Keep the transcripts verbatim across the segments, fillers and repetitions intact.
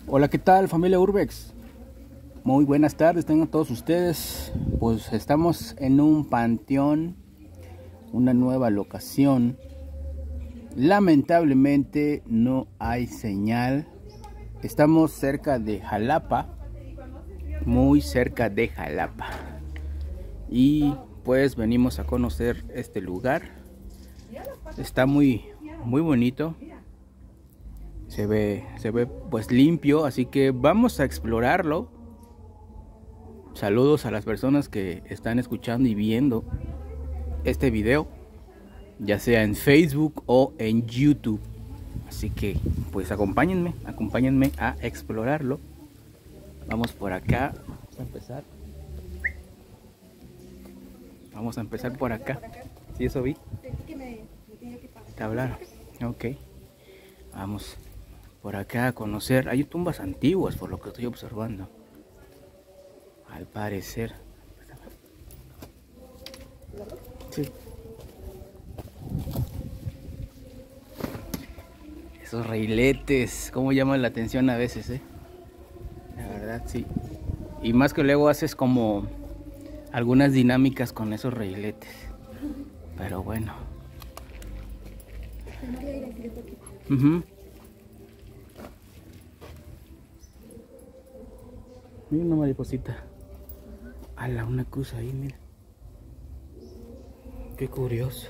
Hola, ¿qué tal, familia Urbex? Muy buenas tardes, tengan todos ustedes. Pues estamos en un panteón, una nueva locación. Lamentablemente no hay señal. Estamos cerca de Jalapa, muy cerca de Jalapa. Y pues venimos a conocer este lugar. Está muy, muy bonito. Se ve, se ve pues limpio, así que vamos a explorarlo. Saludos a las personas que están escuchando y viendo este video, ya sea en Facebook o en YouTube. Así que pues acompáñenme, acompáñenme a explorarlo. Vamos por acá, vamos a empezar. Vamos a empezar por acá. ¿Sí eso vi? Te hablaron. Ok. Vamos por acá a conocer. Hay tumbas antiguas por lo que estoy observando. Al parecer. Sí. Esos reiletes, cómo llaman la atención a veces, eh. La verdad, sí. Y más que luego haces como algunas dinámicas con esos reiletes. Pero bueno. Uh-huh. Mira una mariposita. Ala, una cruz ahí, mira. Qué curioso.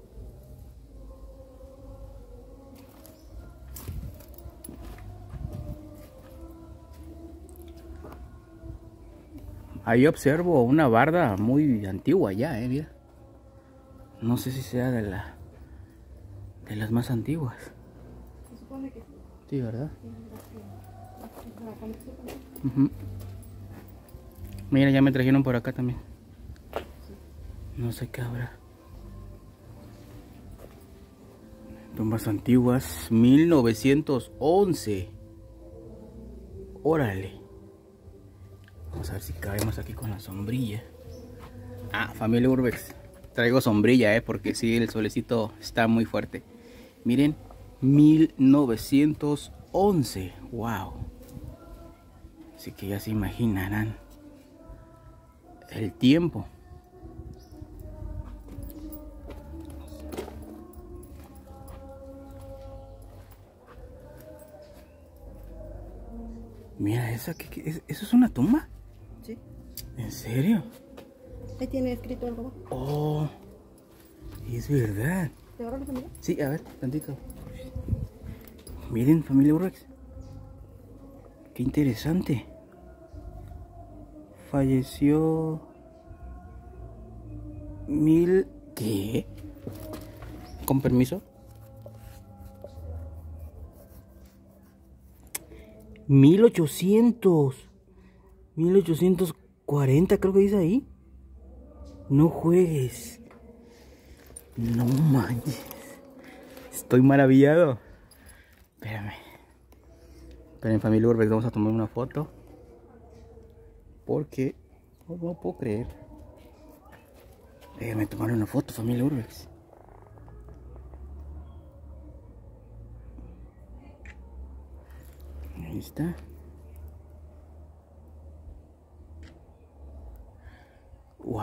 Ahí observo una barda muy antigua ya, eh, mira. No sé si sea de la de las más antiguas. Se supone que sí. Sí, ¿verdad? Sí, uh-huh. Mira, ya me trajeron por acá también. No sé qué habrá. Tumbas antiguas, mil novecientos once. Órale. Vamos a ver si cabemos aquí con la sombrilla. Ah, familia Urbex, traigo sombrilla, eh, porque sí, el solecito está muy fuerte. Miren, mil novecientos once. Wow. Así que ya se imaginarán el tiempo. Mira, esa, ¿qué, qué, es, ¿eso es una tumba? sí. ¿En serio? Ahí tiene escrito algo. Oh, es verdad. ¿Te agarro la familia? Sí, a ver, tantito. Miren, familia Urbex. Qué interesante. Falleció... Mil... ¿Qué? ¿Con permiso? Mil ochocientos. Mil ochocientos cuarenta creo que dice ahí. No juegues. No manches. Estoy maravillado. Espérame. Esperen, familia Urbex, vamos a tomar una foto. Porque no, no puedo creer. Déjenme tomar una foto, familia Urbex. Ahí está. Wow.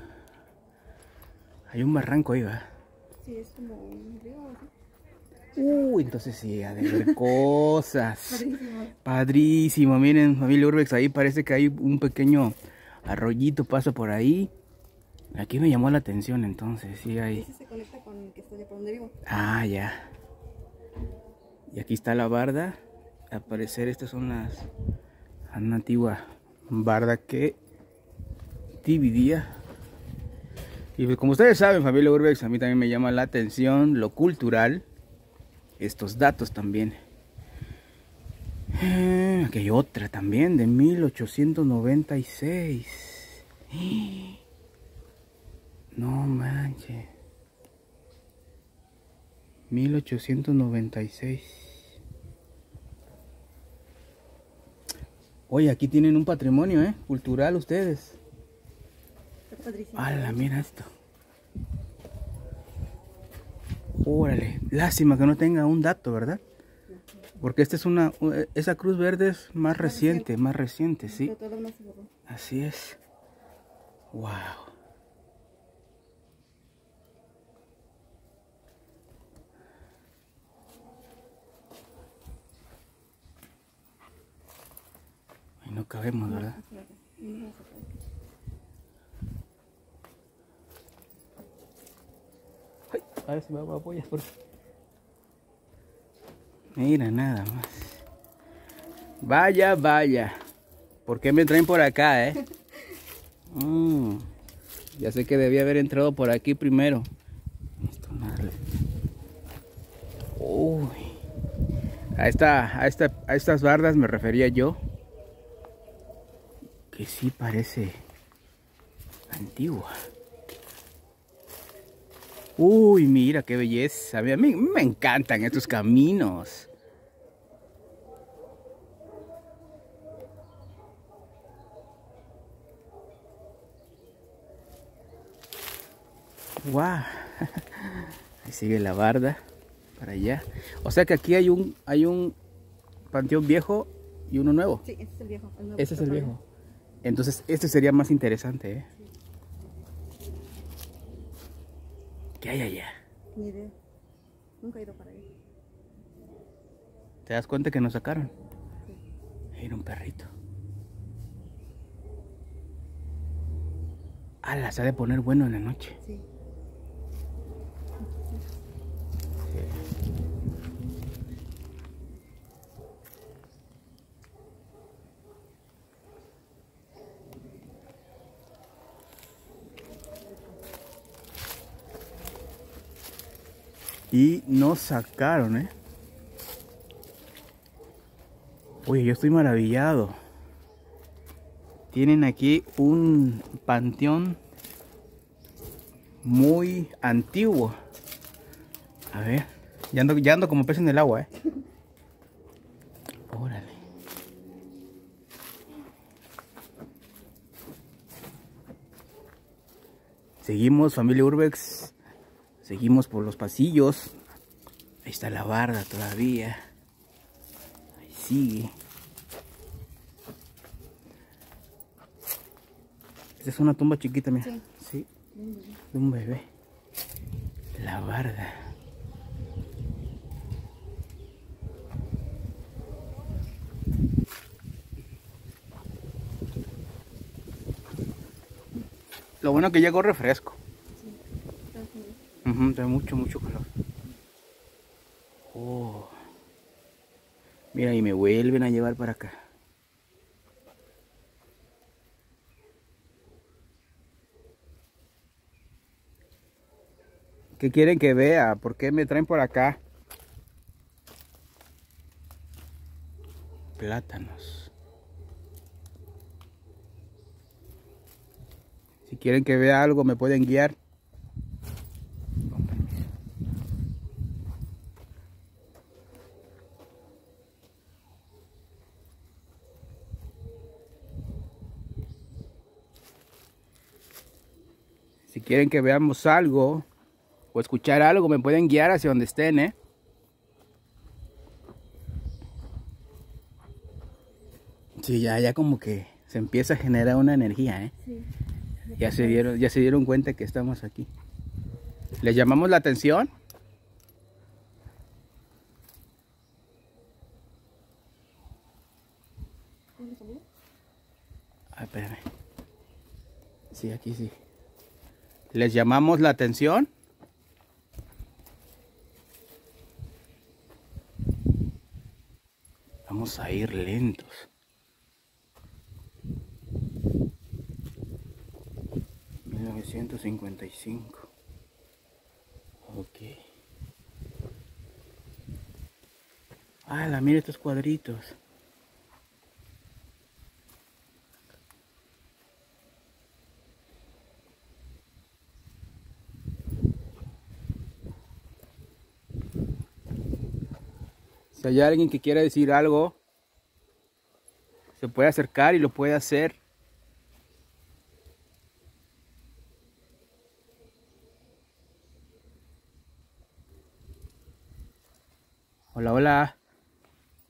Hay un barranco ahí, ¿va? Sí, es como un río. Uh, entonces sí, ha de haber cosas. Padrísimo. Padrísimo. Miren, familia Urbex, ahí parece que hay un pequeño arroyito, pasa por ahí. Aquí me llamó la atención, entonces, sí hay. Ese se conecta con el que está de por donde vivo. Ah, ya. Y aquí está la barda. Al parecer estas son las... una antigua barda que dividía. Y pues como ustedes saben, familia Urbex, a mí también me llama la atención lo cultural. Estos datos también. Eh, aquí hay otra también de mil ochocientos noventa y seis. No manches. mil ochocientos noventa y seis. Oye, aquí tienen un patrimonio, ¿eh? Cultural ustedes. Está padrísimo. ¡Hala, mira esto! Órale, lástima que no tenga un dato, ¿verdad? Porque esta es una, esa cruz verde es más Más reciente, reciente. más reciente, sí. Pero todo lo demás se borró. Así es. Wow. Ay, no cabemos, ¿verdad? Espérate, no vamos a sacar. Ay, a ver si me apoyas por... Mira, nada más. Vaya, vaya. ¿Por qué me traen por acá, eh? Mm, ya sé que debía haber entrado por aquí primero. Uy. A, esta, a, esta, a estas bardas me refería yo. Que sí parece antigua. Uy, mira qué belleza. A mí, a mí me encantan estos caminos. Wow. Ahí sigue la barda para allá. O sea que aquí hay un hay un panteón viejo y uno nuevo. Sí, ese es el viejo. El nuevo Ese es el está viejo. Entonces este sería más interesante, ¿eh? Sí. ¿Qué hay allá? Ni idea. Nunca he ido para ahí. ¿Te das cuenta que nos sacaron? Sí. Era un perrito. Ala, se ha de poner bueno en la noche. Sí. Y nos sacaron, ¿eh? Oye, yo estoy maravillado. Tienen aquí un panteón muy antiguo. A ver, ya ando, ya ando como pez en el agua, ¿eh? Órale. Seguimos, familia Urbex. Seguimos por los pasillos. Ahí está la barda todavía. Ahí sigue. Esta es una tumba chiquita, mira. Sí. Sí. De un bebé. La barda. Lo bueno que llegó refresco. Sí. Está bien. Uh-huh, da mucho, mucho calor. Oh. Mira, y me vuelven a llevar para acá. ¿Qué quieren que vea? ¿Por qué me traen por acá? Plátanos. Si quieren que vea algo, me pueden guiar. Si quieren que veamos algo o escuchar algo, me pueden guiar hacia donde estén, ¿eh? Sí, ya, ya como que se empieza a generar una energía, ¿eh? Sí. Ya se dieron, ya se dieron cuenta que estamos aquí. ¿Les llamamos la atención? ¿Dónde salió? Ah, espérame. Sí, aquí sí. ¿Les llamamos la atención? Vamos a ir lentos. mil novecientos cincuenta y cinco. Ok. Ah, la mira estos cuadritos. Si hay alguien que quiera decir algo, se puede acercar y lo puede hacer. Hola, hola.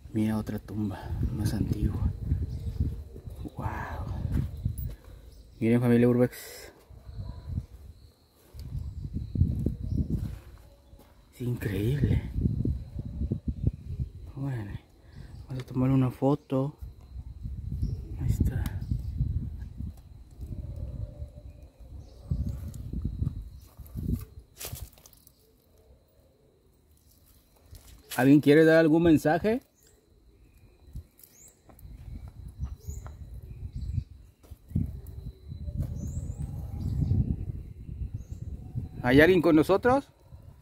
Mira otra tumba más antigua. Wow. Miren, familia Urbex. Es increíble. Bueno, vamos a tomar una foto. Ahí está. ¿Alguien quiere dar algún mensaje? ¿Hay alguien con nosotros?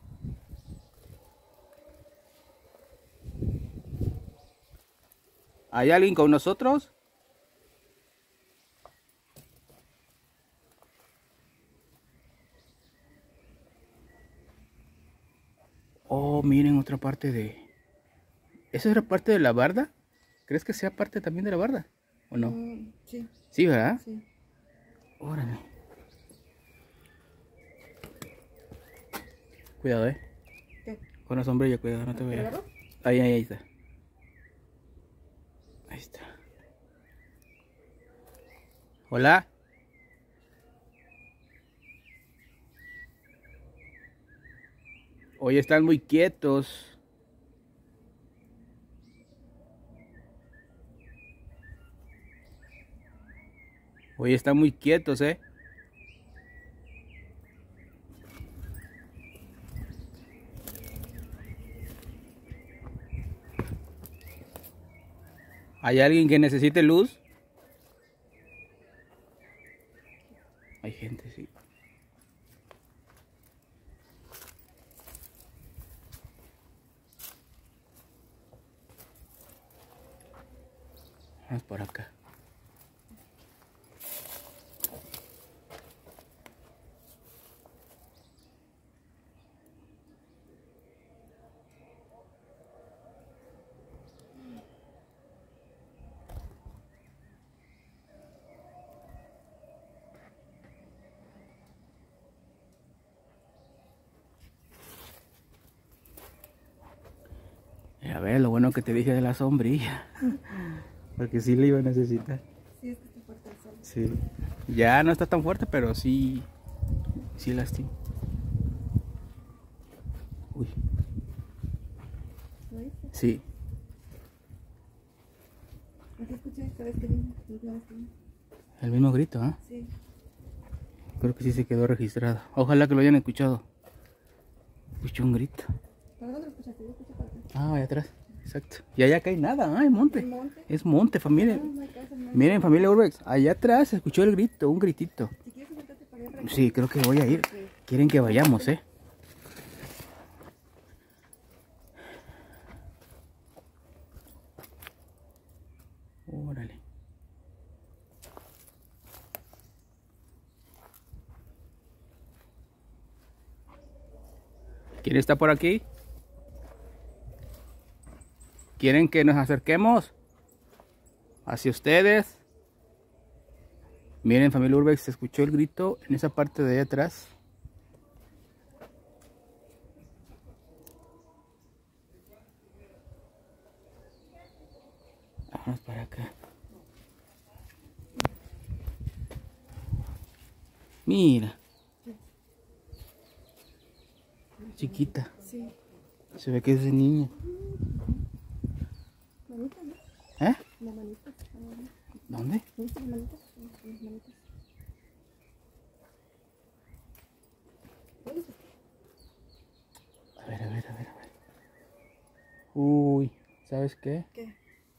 ¿Hay alguien con nosotros? Oh, miren otra parte de... ¿Eso era parte de la barda? ¿Crees que sea parte también de la barda? ¿O no? Mm, sí. Sí, ¿verdad? Sí. Órale. Cuidado, eh. ¿Qué? Con la sombrilla, cuidado, no te ¿Te vayas. agarró? Ahí, ahí, ahí está. Ahí está. Hola. Hoy están muy quietos. Hoy están muy quietos, eh. ¿Hay alguien que necesite luz? Hay gente, sí. Vamos por acá. A ver, lo bueno que te dije de la sombrilla. Porque sí le iba a necesitar. Sí, es que está fuerte el sol. Sí. Ya no está tan fuerte, pero sí. Sí lastima. Uy. ¿Lo viste? Sí. Aquí escuché esta vez que vine. La última vez que vine. El mismo grito, ¿ah? ¿eh? Sí. Creo que sí se quedó registrado. Ojalá que lo hayan escuchado. Escuché un grito. ¿Para dónde lo escuchaste? Yo escuché para acá. Ah, allá atrás. Exacto. Y allá acá hay nada. Ah, es monte. ¿El monte? Es monte, familia. No, no hay casa, no hay Miren, familia Urbex. Allá atrás se escuchó el grito, un gritito. Si quieres sentarte para allá, para acá. Sí, creo que voy a ir. Porque- Quieren que vayamos, ¿eh? Órale. ¿Quién está por aquí? ¿Quieren que nos acerquemos hacia ustedes? Miren, familia Urbex, se escuchó el grito en esa parte de allá atrás. Vamos para acá. Mira. Chiquita. Sí. Se ve que es de niña. Manita, ¿no? ¿Eh? Como manitas. ¿Dónde? ¿No viste las manitas? Las manitas. ¿Dónde está? A ver, a ver, a ver, a ver. Uy, ¿sabes qué? ¿Qué?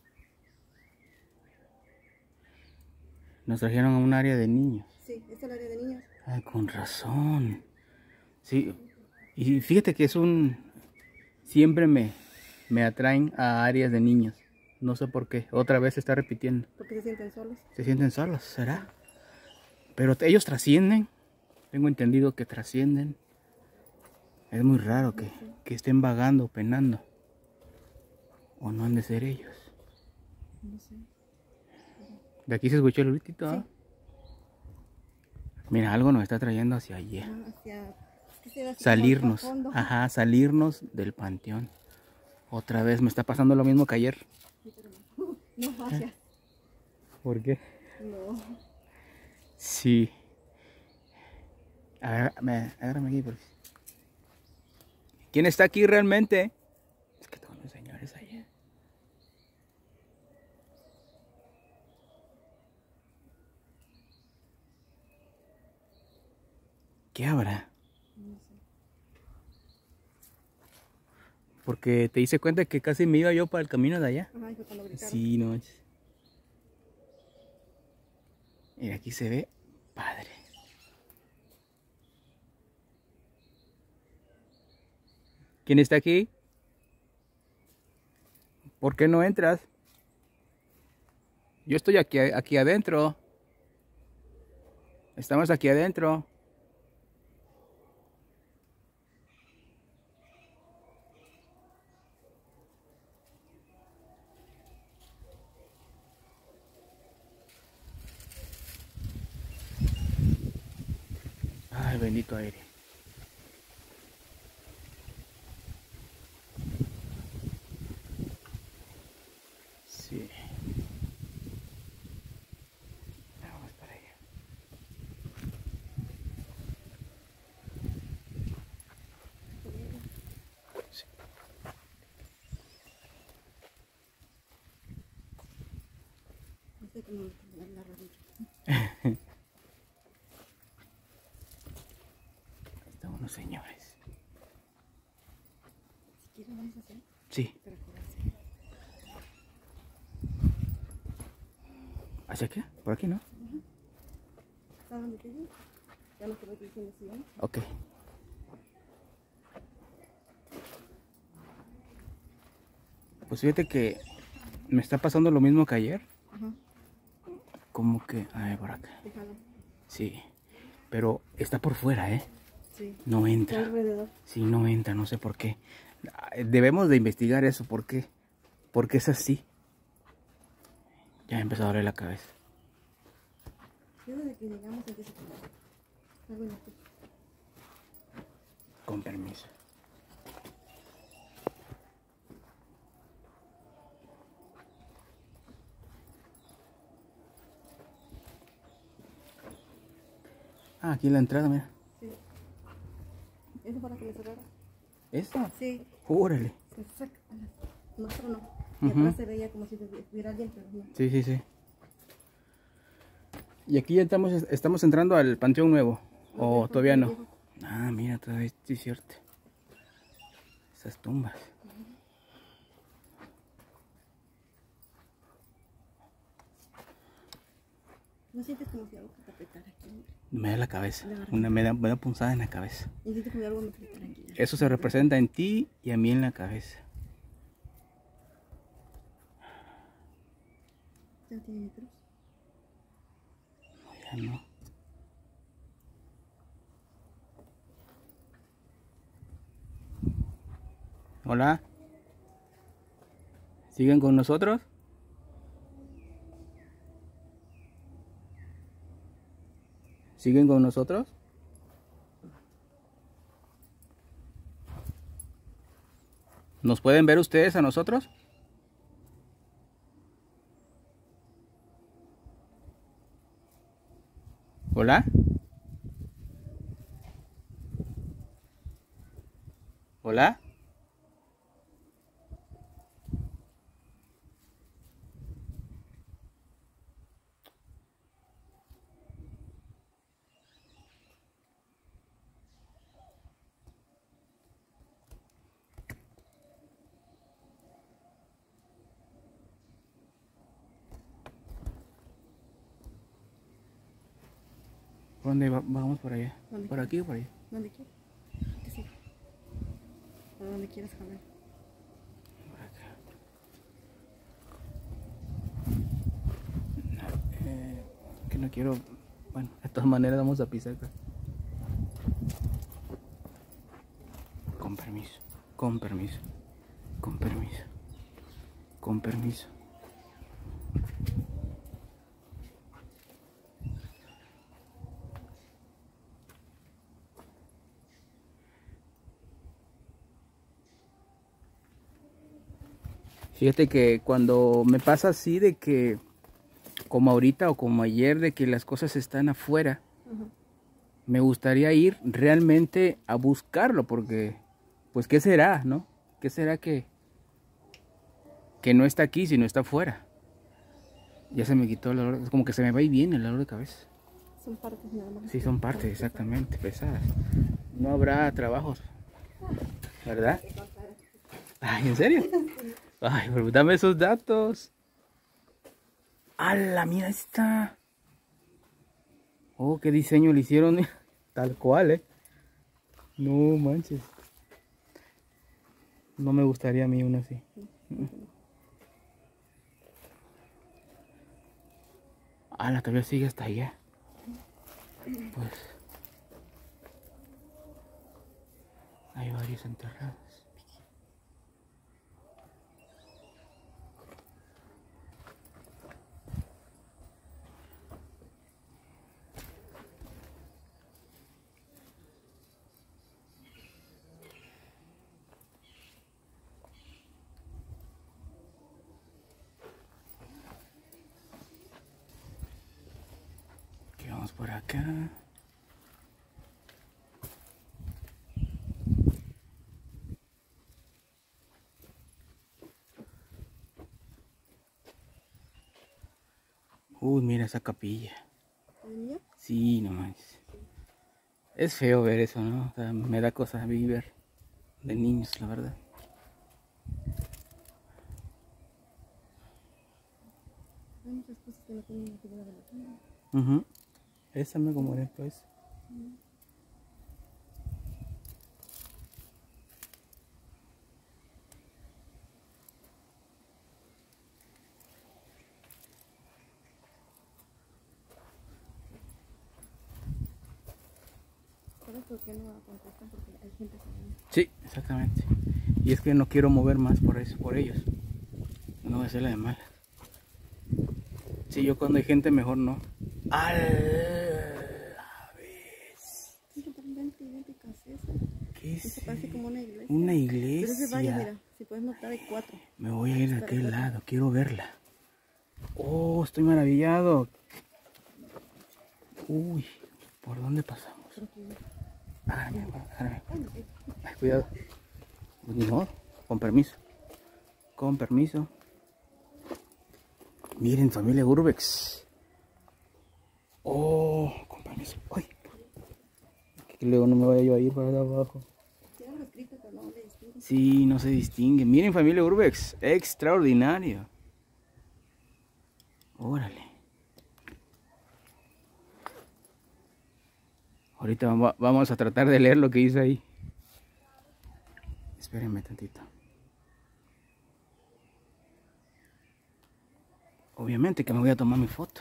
Nos trajeron a un área de niños. Sí, esta es el área de niños. Ah, con razón. Sí, y fíjate que es un... Siempre me, me atraen a áreas de niños. No sé por qué. Otra vez se está repitiendo. Porque se sienten solos. Se sienten solos, ¿será? Pero ellos trascienden. Tengo entendido que trascienden. Es muy raro que, que estén vagando, penando. O no han de ser ellos. No sé. De aquí se escuchó el gritito, ¿ah? Sí. Mira, algo nos está trayendo hacia allá. Ah, hacia... Es que se ve así como Salirnos. al fondo. Ajá, salirnos del panteón. Otra vez me está pasando lo mismo que ayer. Sí, pero no. No, gracias. ¿Por qué? No. Sí. A ver, me, agárrame aquí, por favor. ¿Quién está aquí realmente? Es que todos los señores allá. ¿Qué habrá? No sé. Porque te hice cuenta que casi me iba yo para el camino de allá. Ajá, y fue cuando gritaron. Sí, no manches. Mira, aquí se ve padre. ¿Quién está aquí? ¿Por qué no entras? Yo estoy aquí, aquí adentro. Estamos aquí adentro. Ay, bendito aire. Sí. Vamos para allá. Sí. No sé cómo me la rodilla. Ahí están unos señores. Si quieres vamos a hacer. Sí. Para curarse. ¿Hacia qué? ¿Por aquí, no? ¿Sabes dónde te digo? Ya no te voy diciendo si van. Ok. Pues fíjate que me está pasando lo mismo que ayer. Ajá. Como que... Ay, por acá. Déjalo. Sí. Pero está por fuera, ¿eh? Sí. No Está entra. alrededor. Sí, no entra, no sé por qué. Debemos de investigar eso, ¿por qué? ¿Por qué es así? Ya me empezó a doler la cabeza. Yo desde que llegamos aquí se quedó. Algo en aquí. Con permiso. Ah, aquí en la entrada, mira. Sí. ¿Eso para que le cerrara? ¿Esta? Sí. Órale. Se saca. No, pero no. Y Ujú. atrás se veía como si estuviera alguien, pero no. Sí, sí, sí. Y aquí ya estamos, estamos entrando al Panteón Nuevo. ¿O No, todavía no? viejo. Ah, mira, todavía sí es cierto. Esas tumbas. ¿No sientes como si algo te apretara aquí? Me da la cabeza. La garganta. Una, me, da, me da punzada en la cabeza. ¿No sientes como si algo me apretara aquí? Eso se representa en ti y a mí en la cabeza. ¿Ya tiene mi cruz? No, ya no. Hola. ¿Siguen con nosotros? ¿Siguen con nosotros? ¿Nos pueden ver ustedes a nosotros? ¿Hola? ¿Hola? ¿Por dónde va- vamos por allá? ¿Dónde ¿Por aquí o por allá? ¿Dónde quieres? Que sí. A donde quieras jalar. Por acá. Eh, que no quiero... Bueno, de todas maneras vamos a pisar acá. Con permiso, con permiso, con permiso, con permiso. Fíjate que cuando me pasa así de que, como ahorita o como ayer, de que las cosas están afuera, Ujú. me gustaría ir realmente a buscarlo, porque, pues, ¿qué será, no? ¿Qué será que, que no está aquí, sino está afuera? Ya se me quitó el dolor, es como que se me va y viene el dolor de cabeza. Son partes nada más. Sí, son partes, exactamente, pesadas. No habrá trabajos, ¿verdad? Ay, ¿en serio? Ay, pero dame esos datos. ¡Hala, mira esta! Oh, qué diseño le hicieron, tal cual, ¿eh? No manches. No me gustaría a mí una así. ¡Hala, todavía sigue hasta allá! Pues hay varios enterrados. Aquí vamos por acá. Uy, mira esa capilla. ¿Niño? Sí, no manches. Es feo ver eso, ¿no? O sea, me da cosa vivir de niños, la verdad. Hay muchas cosas que no tienen la figura de la tumba. Uh-huh. Esa me como esto es. ¿Sabes por qué no contestan? Porque hay gente que Sí, exactamente. Y es que no quiero mover más por eso, por ellos. No voy a hacerla de mal. Sí, yo cuando hay gente mejor no. ¡A la vez! sí, totalmente idénticas esas. ¿Qué Eso es? parece como una iglesia. Una Pero es de varias, iglesia. mira. Si puedes notar, hay cuatro. Me voy a ir de Espera, aquel espera. lado, quiero verla. Oh, estoy maravillado. Uy, ¿por dónde pasamos? Creo que- Agárrame, agárrame. Ay, no, eh, Ay, cuidado. Pues ni modo, con permiso. Con permiso. Miren, familia Urbex. Oh, con permiso. Ay. Que luego no me vaya yo a ir para allá abajo. tiene algo escrito, pero no le distingo. Sí, no se distingue. Miren, familia Urbex. Extraordinario. Órale. Ahorita vamos- vamos a tratar de leer lo que dice ahí. Espérenme tantito. Obviamente que me voy a tomar mi foto.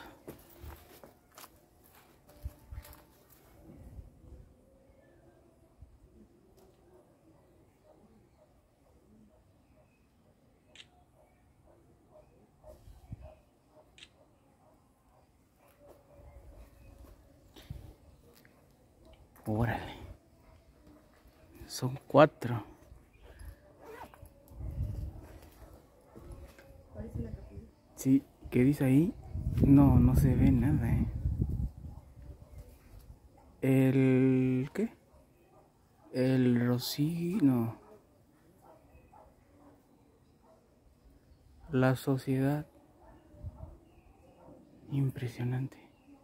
Órale. Son cuatro. Parece una capilla. Sí, ¿qué dice ahí? No, no se ve nada, ¿eh? El... ¿qué? El rocío... no. La sociedad. Impresionante.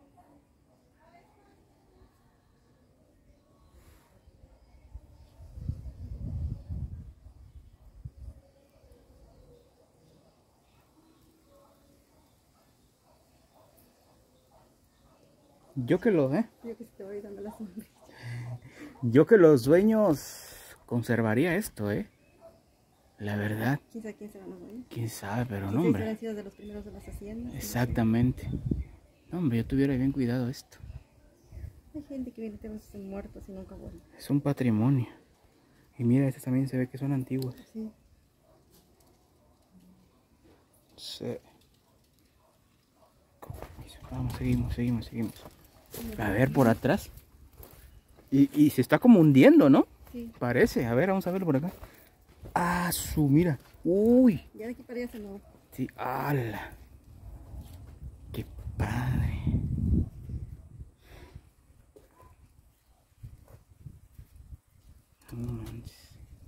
Yo que lo, ¿eh? Yo que se te va a ir dando la sombra. Yo que los dueños conservaría esto, ¿eh? La verdad, ¿Quién sabe quién serán los dueños? quién sabe, pero ¿Quién no, sabe si hombre. habrán sido de los primeros de las haciendas? Exactamente. No, hombre, yo tuviera bien cuidado esto. Hay gente que viene a tenerse muertos y nunca vuelve. Es un patrimonio. Y mira, estas también se ve que son antiguas. Sí. Sí. Vamos, seguimos, seguimos, seguimos. A ver, por atrás. Y, y se está como hundiendo, ¿no? Sí. Parece. A ver, vamos a verlo por acá. Ah, su, mira. Uy. Ya de aquí para allá se no. Sí, ala. Qué padre. No manches.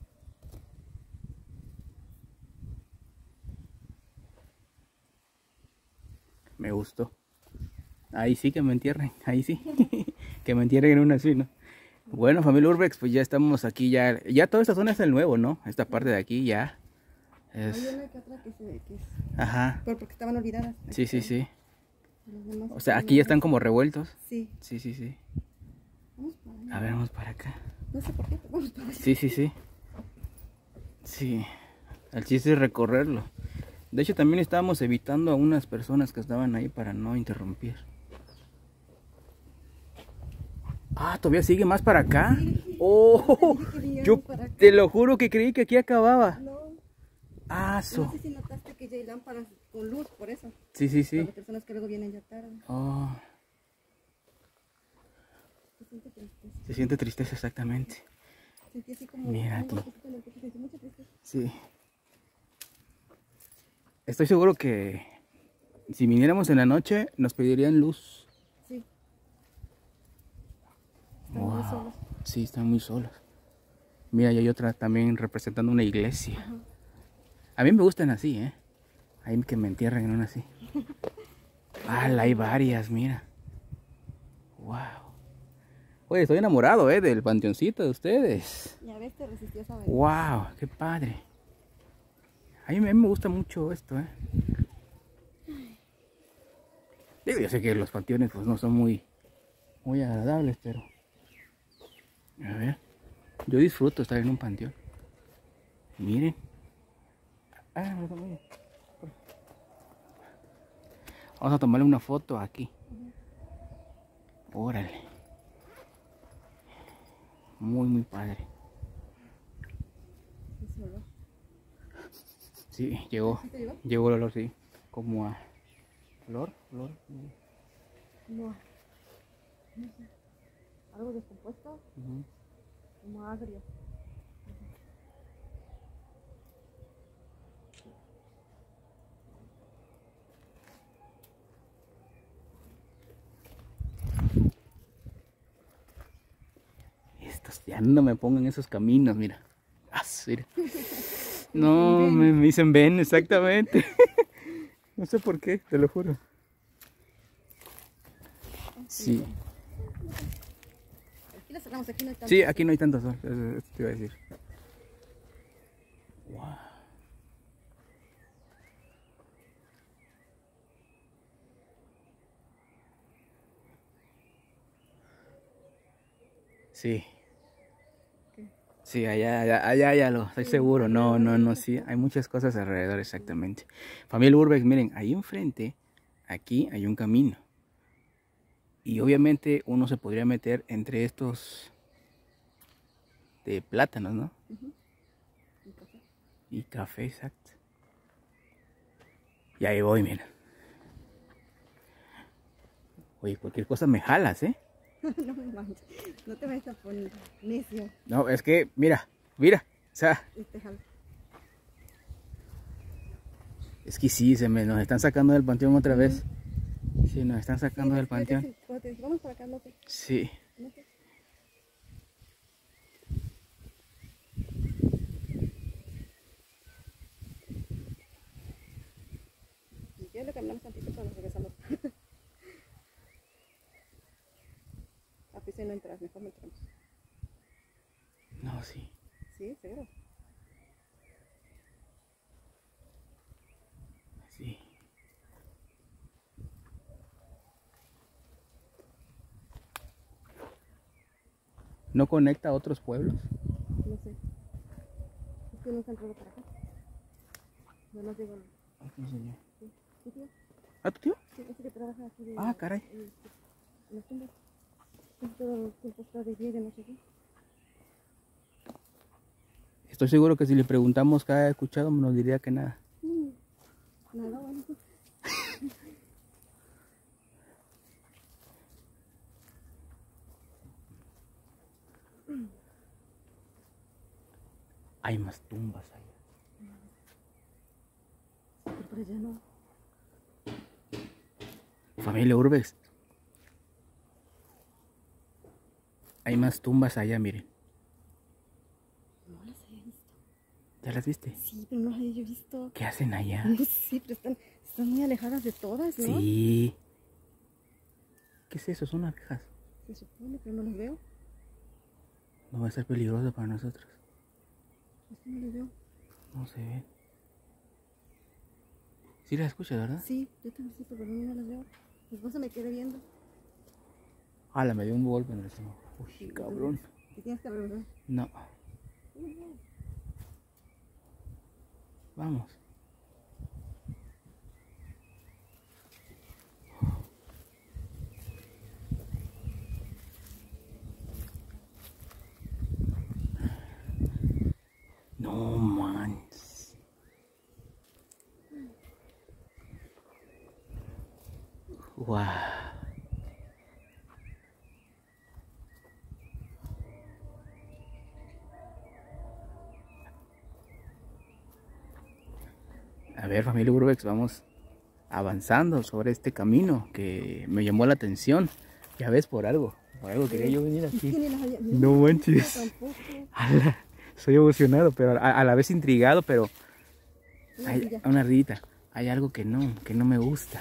Me gustó. Ahí sí que me entierren, ahí sí. Que me entierren en una así, ¿no? Bueno, familia Urbex, pues ya estamos aquí, ya ya toda esta zona es el nuevo, ¿no? Esta parte de aquí ya es... Hay una que otra que, se, que es... Ajá. Pero porque estaban olvidadas. Sí, sí, sí. Los demás O sea, están aquí ya están nuevas. como revueltos. Sí. Sí, sí, sí. Vamos para allá. A ver, vamos para acá. No sé por qué, pero vamos para allá. Sí, sí, sí. Sí. El chiste es recorrerlo. De hecho, también estábamos evitando a unas personas que estaban ahí para no interrumpir. Ah, todavía sigue más para acá. Sí. Oh, Yo quería yo para acá. te lo juro que creí que aquí acababa. No. Ah, No so. sé si notaste que ya hay lámparas con luz, por eso. Sí, sí, Para sí. las personas que luego vienen ya tarde. Oh, Se siente tristeza. se siente tristeza exactamente. Sentí así como... Mira un aquí. golpecito en el pecho, sentí mucha tristeza. Sí. Estoy seguro que si viniéramos en la noche nos pedirían luz. Sí. Están muy Wow. solos. Sí, están muy solos. Mira, y hay otra también representando una iglesia. Ajá. A mí me gustan así, ¿eh? Ahí que me entierren en una así. Ah, hay varias, mira. Wow. Oye, estoy enamorado, ¿eh? Del panteoncito de ustedes. Ya ves, te resistió esa vez. Wow, qué padre. A mí me me gusta mucho esto, ¿eh? Digo, yo sé que los panteones pues no son muy, muy agradables, pero... A ver, yo disfruto estar en un panteón. Miren. Ah, me tomé. Vamos a tomarle una foto aquí. Órale. Muy, muy padre. Ese olor. Sí, llegó. ¿Sí te llegó? Llegó el olor, sí. Como a... ¿Olor? ¿Olor? No. No sé. Algo descompuesto, Uh-huh. como agrio. Estos ya no me pongan esos caminos, mira. Ah, mira. No, me, me dicen ven, exactamente. No sé por qué, te lo juro. Sí. Aquí la cerramos, aquí no hay tanto. Sí, aquí no hay tanto sol, eso, eso te iba a decir. Wow. Sí. ¿Qué? Sí, allá, allá, allá, allá lo, estoy Sí, seguro. No, alrededor no, hay no, muchas sí, cosas. hay muchas cosas alrededor, exactamente. Familia Urbex, miren, ahí enfrente, aquí hay un camino. Y obviamente uno se podría meter entre estos de plátanos, ¿no? Uh-huh. Y café. Y café, exacto. Y ahí voy, mira. Oye, cualquier cosa me jalas, ¿eh? No me manches. No te vayas a poner necio. No, es que, mira, mira. O sea, Y te jalo. es que sí, se me nos están sacando del panteón otra vez. Sí, nos están sacando Sí, del sí, sí, panteón. sí, cuando te dije, vamos para acá, no te... Sí. No te... Y ya le caminamos tantito, pero nos regresamos. A piscina no entras, mejor no entramos. No, sí. Sí, seguro. Sí. ¿No conecta a otros pueblos? No sé. Es que no se han entrado para acá. Nada más llegan. Sí, sí, tío. ¿Ah, tu tío? Sí, ese que trabaja aquí de... Ah, caray. En, en las tumbas. Casi todo el tiempo está de día y de noche aquí. Estoy seguro que si le preguntamos qué ha escuchado, nos diría que nada. Mm, nada, bueno. Hay más tumbas allá. Pero por allá no. Familia Urbex. Hay más tumbas allá, miren. No las había visto. ¿Ya las viste? Sí, pero no las había visto. ¿Qué hacen allá? No, sí, pero están, están muy alejadas de todas, ¿no? Sí. ¿Qué es eso? Son abejas. Se supone, pero no las veo. No va a ser peligroso para nosotros. Esto no las veo. No se ve. ¿Sí las escuchas, verdad? Sí, yo también sí, pero no las veo. Mi esposa me quedé viendo. Ah, me dio un golpe en el estómago. Uy, cabrón. ¿Qué tienes que ver, verdad? No. Vamos. No manches. Wow. A ver, familia Urbex, vamos avanzando sobre este camino que me llamó la atención. Ya ves, por algo, por algo quería yo venir aquí. ¿Quién las había- No manches. Tampoco. Ala, soy emocionado, pero a, a la vez intrigado, pero Una hay ardilla. una ardillita. Hay algo que no, que no me gusta.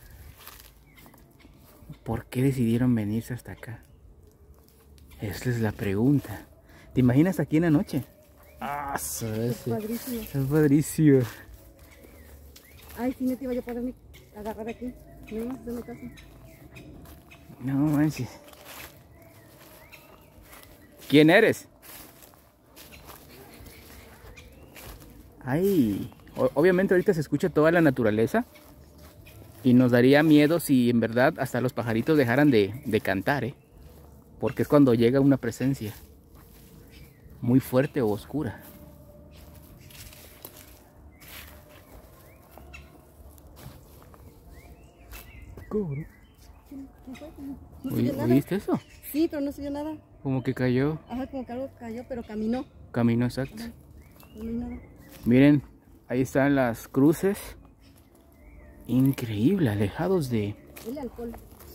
¿Por qué decidieron venirse hasta acá? Esa es la pregunta. ¿Te imaginas aquí en la noche? Ah, eso Es es, padrísimo. es padrísimo. Ay, si no te iba yo a poder ni agarrar aquí. No ibas a hacerme caso. No manches. ¿Quién eres? Ay, o- obviamente ahorita se escucha toda la naturaleza y nos daría miedo si en verdad hasta los pajaritos dejaran de, de cantar, ¿eh? Porque es cuando llega una presencia muy fuerte o oscura. ¿Cómo? ¿Quién quién fue? No, no se ¿Oí- vio nada. ¿Oíste eso? Sí, pero no se vio nada. Como que cayó, Ajá, como que algo cayó, pero caminó. camino exacto. Ajá. No hay nada. Miren, ahí están las cruces. Increíble, alejados de, El alcohol.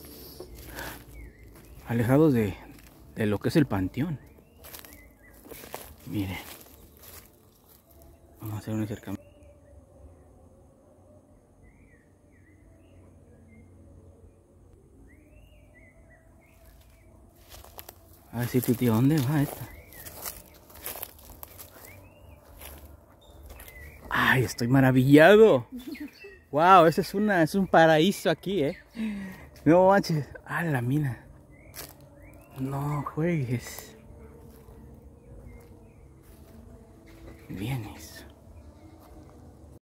alejados de, de lo que es el panteón. Miren, vamos a hacer un acercamiento. A ver si tu tío, ¿dónde va esta? Ay, estoy maravillado. Wow, eso es una, es un paraíso aquí, eh. No manches, ah, la mina. No juegues. Vienes.